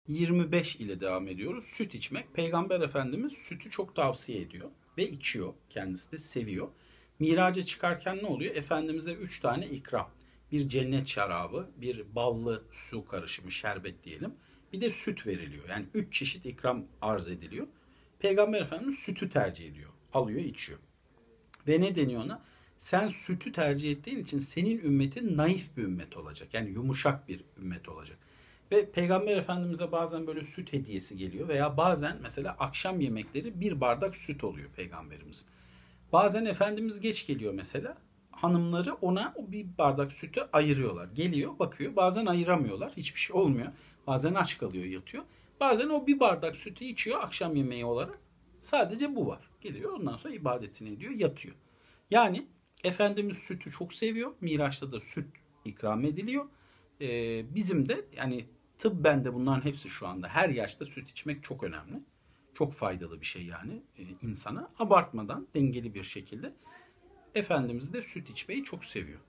25 ile devam ediyoruz. Süt içmek. Peygamber Efendimiz sütü çok tavsiye ediyor ve içiyor. Kendisi de seviyor. Miraca çıkarken ne oluyor? Efendimiz'e 3 tane ikram. Bir cennet şarabı, bir ballı su karışımı, şerbet diyelim. Bir de süt veriliyor. Yani 3 çeşit ikram arz ediliyor. Peygamber Efendimiz sütü tercih ediyor. Alıyor, içiyor. Ve ne deniyor ona? Sen sütü tercih ettiğin için senin ümmetin naif bir ümmet olacak. Yani yumuşak bir ümmet olacak. Ve Peygamber Efendimiz'e bazen böyle süt hediyesi geliyor veya bazen mesela akşam yemekleri bir bardak süt oluyor Peygamberimiz. Bazen Efendimiz geç geliyor mesela. Hanımları ona o bir bardak sütü ayırıyorlar. Geliyor, bakıyor. Bazen ayıramıyorlar. Hiçbir şey olmuyor. Bazen aç kalıyor, yatıyor. Bazen o bir bardak sütü içiyor akşam yemeği olarak. Sadece bu var. Geliyor ondan sonra ibadetini ediyor, yatıyor. Yani Efendimiz sütü çok seviyor. Miraç'ta da süt ikram ediliyor. Bizim de yani tıbben de bunların hepsi şu anda her yaşta süt içmek çok önemli. Çok faydalı bir şey yani insana. Abartmadan dengeli bir şekilde Efendimiz de süt içmeyi çok seviyor.